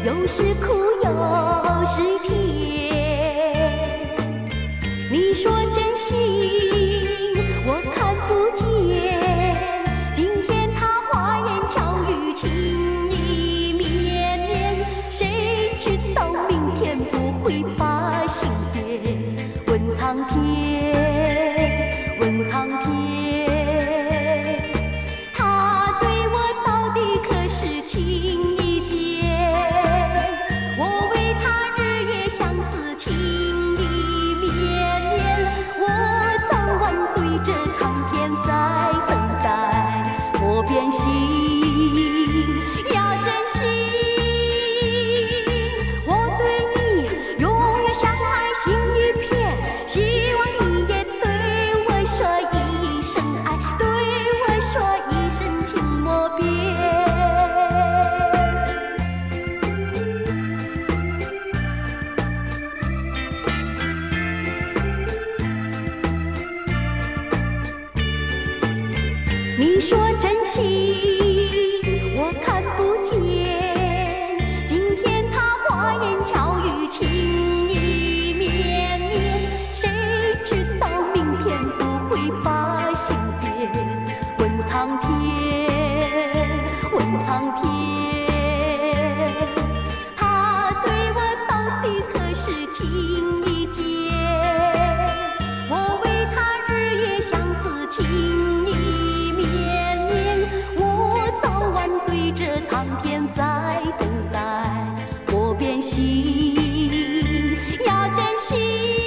有时苦有时甜。你说真心，我看不见。今天他花言巧语，情意绵绵，谁知道明天不会把心变？问苍天，问苍天，他对我到底可是情意坚？我为他日夜相思，情意绵绵，我早晚对着苍天在等待。我变心要真心，我对你永远相爱心一片，希望你也对我说一声爱，对我说一声情莫变。你说真心，我看不见。今天他花言巧语，情意绵绵，谁知道明天不会把心变？问苍天，问苍天，他对我到底可是情意坚？我为他日夜相思，情意绵绵，我早晚对着苍天在等待。我变心要真心，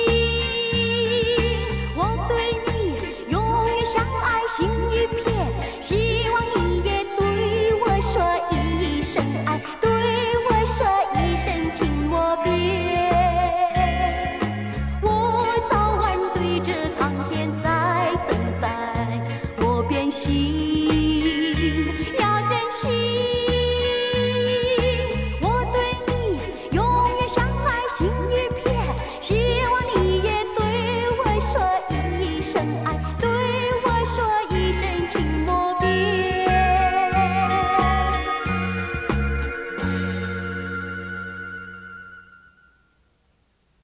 我对你永远相爱心一片，希望你也对我说一声爱，对我说一声情莫变。我早晚对着苍天在等待。我变心要真心，我对你永远相爱心一片，希望你也对我说